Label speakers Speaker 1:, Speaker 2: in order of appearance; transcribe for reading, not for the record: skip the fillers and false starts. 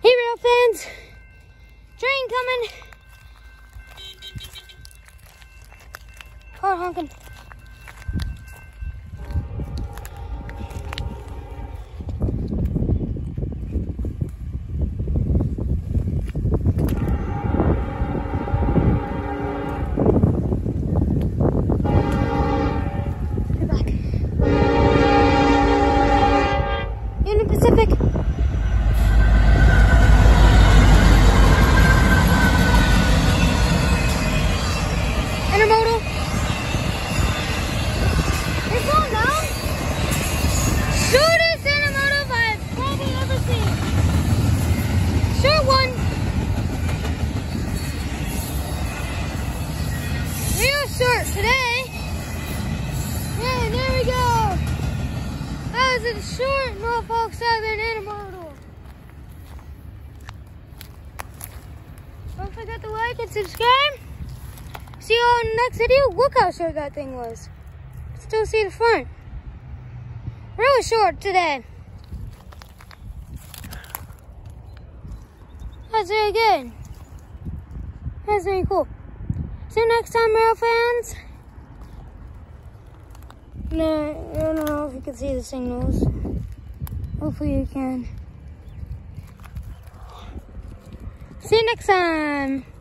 Speaker 1: Hey, rail fans! Train coming! Car honking. Get back. In the Pacific. Intermodal. It's going down. Shortest intermodal I've probably ever seen. Short one. Real short today. Yeah, there we go. That was a short Norfolk Southern intermodal. Don't forget to like and subscribe. See you all in the next video. Look how short that thing was. Still see the front. Really short today. That's very good. That's very cool. See you next time, rail fans. No, I don't know if you can see the signals. Hopefully you can. See you next time.